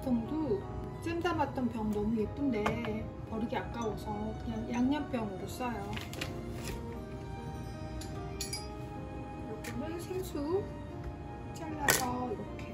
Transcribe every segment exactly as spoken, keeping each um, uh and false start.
양념통도 잼 담았던 병 너무 예쁜데 버리기 아까워서 그냥 양념병으로 써요. 요거는 생수 잘라서 이렇게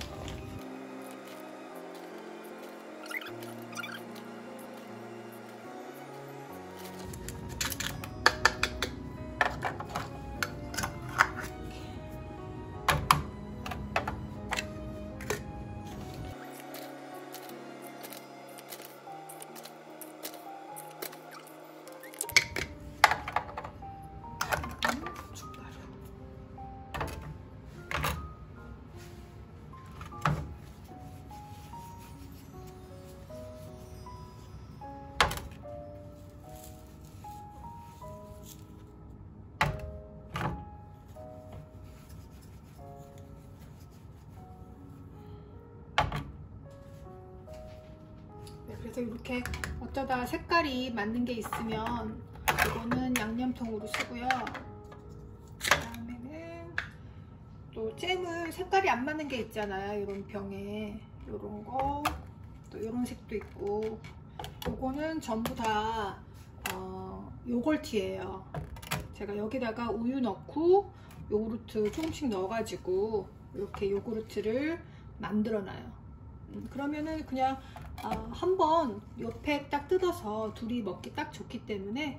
그래서 이렇게 어쩌다 색깔이 맞는 게 있으면 이거는 양념통으로 쓰고요. 그 다음에는 또 잼을 색깔이 안 맞는 게 있잖아요. 이런 병에 이런 거, 또 이런 색도 있고, 이거는 전부 다 어, 요거트예요. 제가 여기다가 우유 넣고 요구르트 조금씩 넣어가지고 이렇게 요구르트를 만들어놔요. 음, 그러면은 그냥 어, 한번 옆에 딱 뜯어서 둘이 먹기 딱 좋기 때문에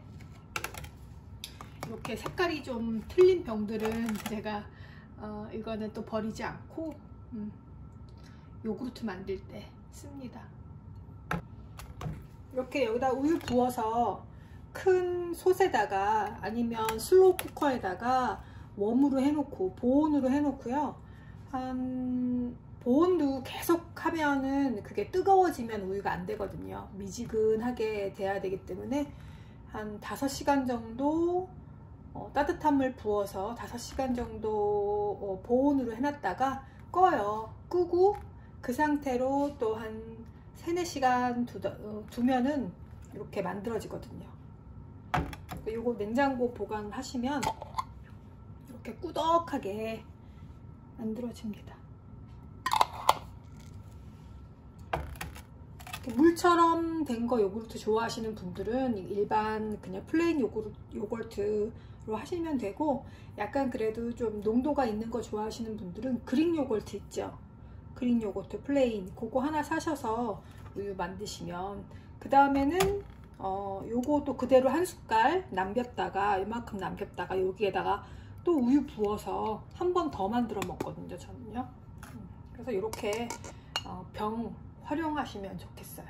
이렇게 색깔이 좀 틀린 병들은 제가 어, 이거는 또 버리지 않고 음, 요구르트 만들 때 씁니다. 이렇게 여기다 우유 부어서 큰 솥에다가 아니면 슬로우 쿠커에다가 웜으로 해놓고 보온으로 해놓고요. 한 보온도 계속 하면은 그게 뜨거워지면 우유가 안 되거든요. 미지근하게 돼야 되기 때문에 한 다섯 시간 정도 어, 따뜻한 물 부어서 다섯 시간 정도 어, 보온으로 해놨다가 꺼요. 끄고 그 상태로 또 한 세네 시간 두, 어, 두면은 이렇게 만들어지거든요. 요거 냉장고 보관하시면 이렇게 꾸덕하게 만들어집니다. 물처럼 된 거 요구르트 좋아하시는 분들은 일반 그냥 플레인 요구르트, 요거트로 하시면 되고, 약간 그래도 좀 농도가 있는 거 좋아하시는 분들은 그릭 요거트 있죠. 그릭 요거트 플레인 그거 하나 사셔서 우유 만드시면, 그 다음에는 어, 요거도 그대로 한 숟갈 남겼다가 이만큼 남겼다가 여기에다가 또 우유 부어서 한 번 더 만들어 먹거든요, 저는요. 그래서 이렇게 어, 병 활용하시면 좋겠어요.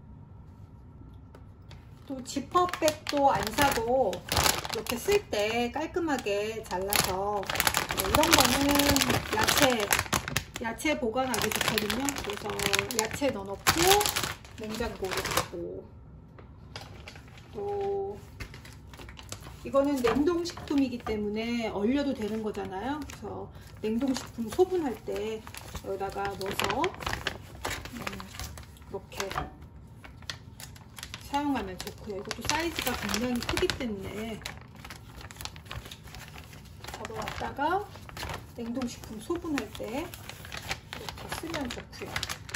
또 지퍼백도 안 사고 이렇게 쓸 때 깔끔하게 잘라서, 이런 거는 야채 야채 보관하기 좋거든요. 그래서 야채 넣어놓고 냉장고에 넣고, 또 이거는 냉동식품이기 때문에 얼려도 되는 거잖아요. 그래서 냉동식품 소분할 때 여기다가 넣어서 이렇게 사용하면 좋고요. 이것도 사이즈가 굉장히 크기 때문에 접어왔다가 냉동식품 소분할 때 이렇게 쓰면 좋고요.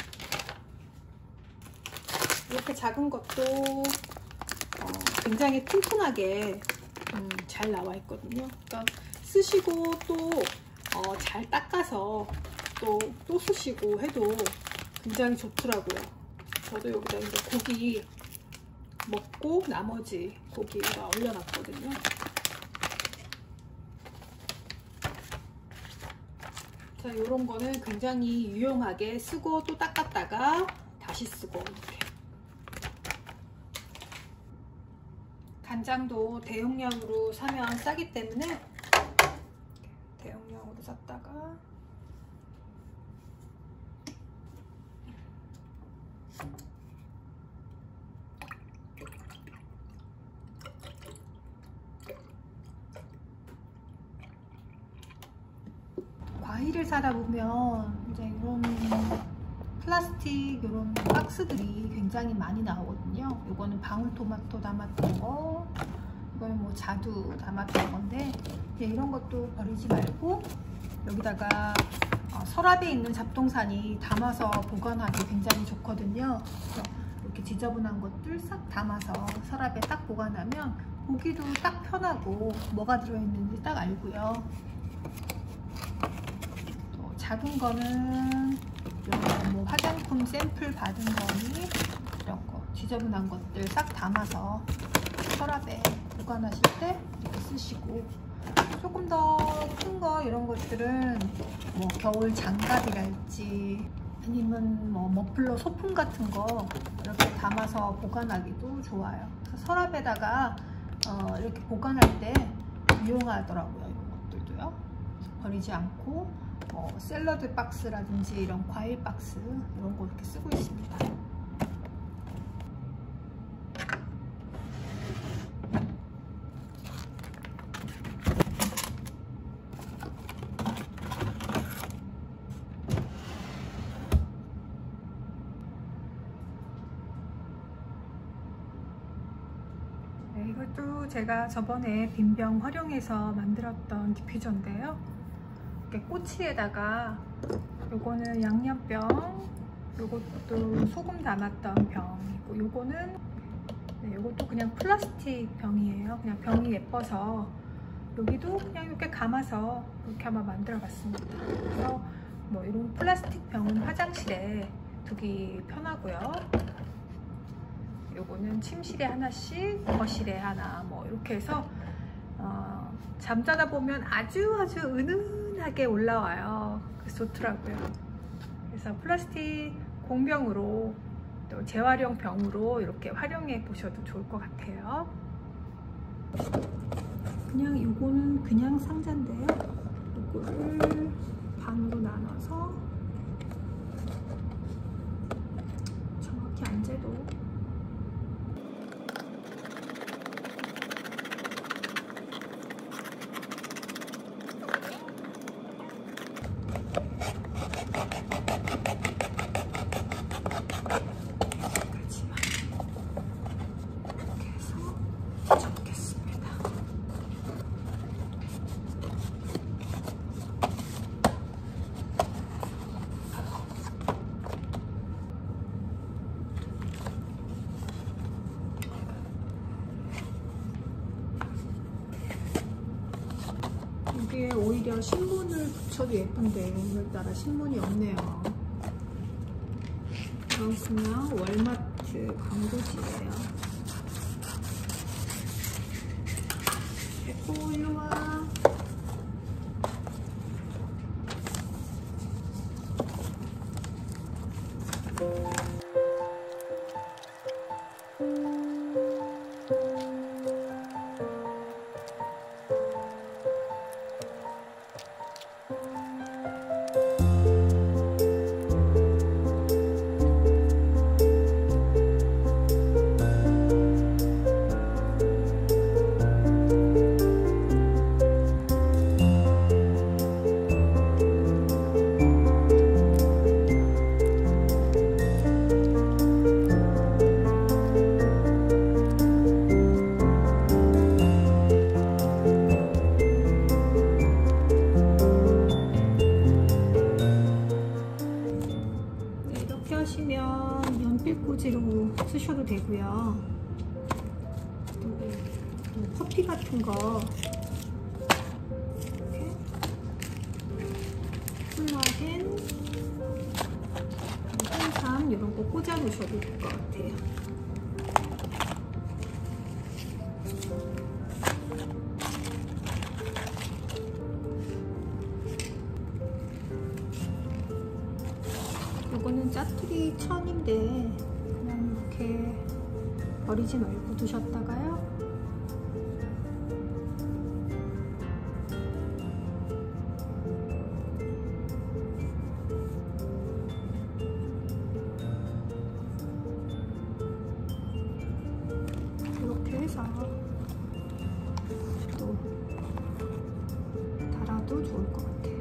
이렇게 작은 것도 어, 굉장히 튼튼하게 음, 잘 나와 있거든요. 그러니까 쓰시고 또 어, 잘 닦아서 또, 또 쓰시고 해도 굉장히 좋더라고요. 저도 여기다 이제 고기 먹고 나머지 고기가 올려놨거든요. 자, 이런 거는 굉장히 유용하게 쓰고 또 닦았다가 다시 쓰고, 이렇게. 간장도 대용량으로 사면 싸기 때문에 대용량으로 샀다가 과일을 사다 보면 이제 이런 플라스틱 이런 박스들이 굉장히 많이 나오거든요. 이거는 방울토마토 담았던 거, 이거는 뭐 자두 담았던 건데, 이런 것도 버리지 말고 여기다가 어, 어, 서랍에 있는 잡동사니 담아서 보관하기 굉장히 좋거든요. 그래서 이렇게 지저분한 것들 싹 담아서 서랍에 딱 보관하면 보기도 딱 편하고 뭐가 들어있는지 딱 알고요. 또 작은 거는 이런 뭐 화장품 샘플 받은 거니 이런 거 지저분한 것들 싹 담아서 서랍에 보관하실 때 이렇게 쓰시고, 조금 더 큰 거 이런 것들은 뭐 겨울 장갑이랄지 아니면 뭐 머플러 소품 같은 거 이렇게 담아서 보관하기도 좋아요. 그래서 서랍에다가 어 이렇게 보관할 때 유용하더라고요. 이런 것들도요. 버리지 않고 뭐 샐러드 박스라든지 이런 과일 박스 이런 거 이렇게 쓰고 있습니다. 네, 이것도 제가 저번에 빈병 활용해서 만들었던 디퓨저인데요. 이렇게 꼬치에다가 요거는 양념병, 요것도 소금 담았던 병이고, 요거는 네, 요것도 그냥 플라스틱 병이에요. 그냥 병이 예뻐서 여기도 그냥 이렇게 감아서 이렇게 한번 만들어 봤습니다. 그래서 뭐 이런 플라스틱 병은 화장실에 두기 편하고요. 요거는 침실에 하나씩, 거실에 하나, 뭐 이렇게 해서 어, 잠자다 보면 아주 아주 은은하게 올라와요. 그래서 좋더라고요. 그래서 플라스틱 공병으로 또 재활용 병으로 이렇게 활용해 보셔도 좋을 것 같아요. 그냥 요거는 그냥 상자인데요. 요거를 반으로 나눠서 정확히 안 재도 여기에 오히려 신문을 붙여도 예쁜데 오늘따라 신문이 없네요. 그냥 월마트 광고지예요. 됐고 일로 와. 하시면 연필꽂이로 쓰셔도 되고요. 또 커피 같은 거 이렇게 콜라겐, 홍삼 이런 거 꽂아 놓으셔도 될 것 같아요. 요거는 짜투리 천인데 그냥 이렇게 버리지 말고 두셨다가요. 이렇게 해서 또 달아도 좋을 것 같아요.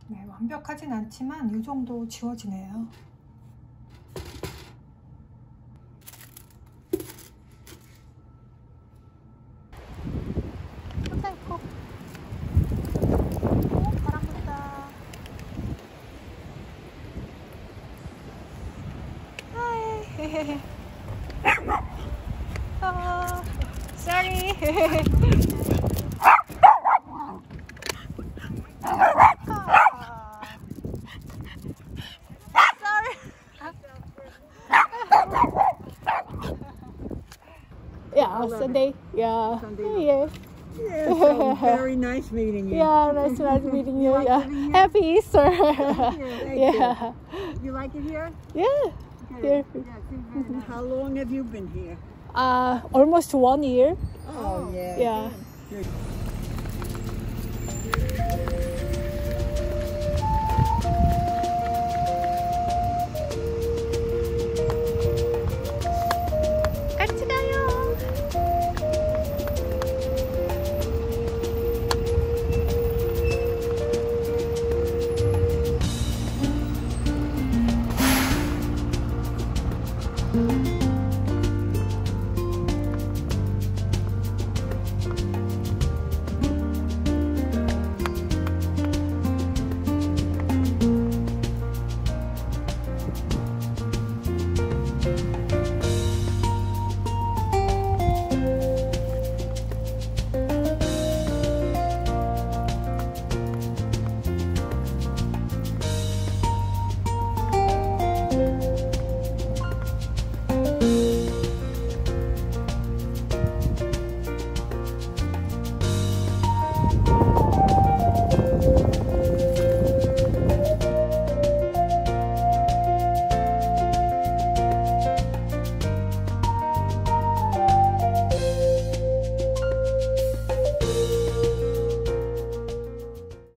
네, 완벽하진 않지만 이 정도 지워지네요. 예뻐. 오, 바람 분다. 하이. 아, sorry. Yeah, Sunday. Yeah. Sunday. Yeah. Yeah, so very nice meeting you. Yeah, nice, nice meeting you. like Yeah. living here? Happy Easter. Thank Yeah. You like it here? Yeah. Good. Here. Yeah, seems very nice. How long have you been here? Uh, almost one year. Oh, yeah. Yeah. Good.